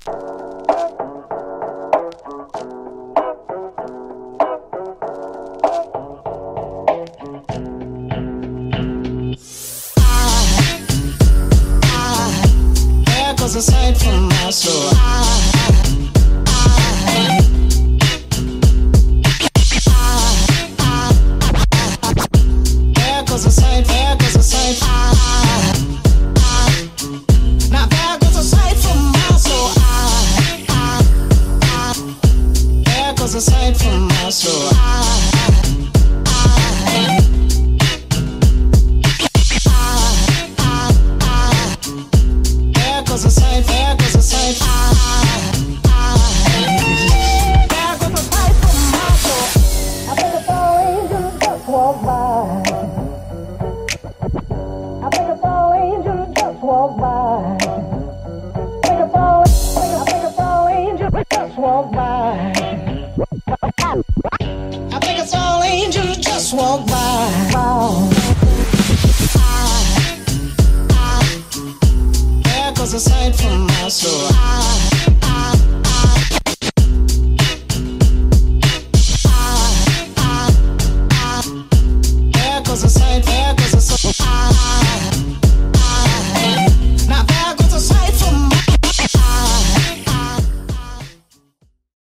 There goes a sight from my soul. There goes a sight, there goes a sight. Now there goes a sight from my soul. There goes a sight from my soul. There goes a sight, there goes a sight. There goes a sight from my soul. I think it's all angels just walk by. I think it's all angels just walk by. I think it's all angels just walk by. I think it's all angels just walk by. There goes a sight from my soul.